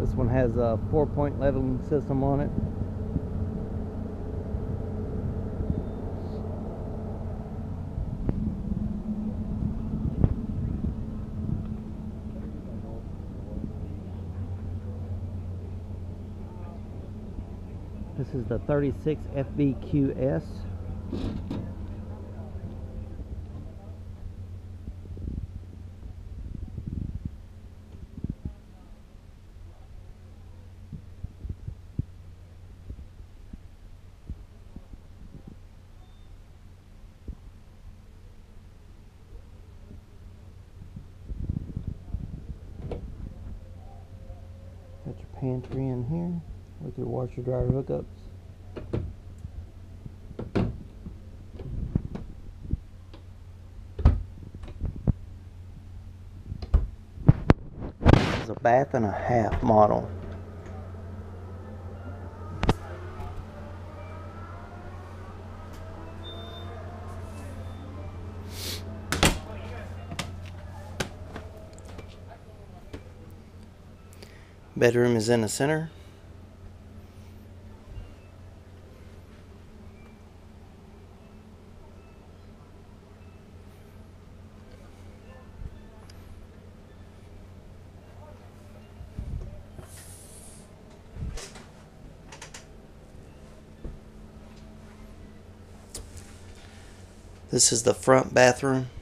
This one has a 4-point leveling system on it. This is the 36 FBQS. Got your pantry in here with your washer dryer hookups. This is a bath and a half model. Bedroom is in the center. This is the front bathroom.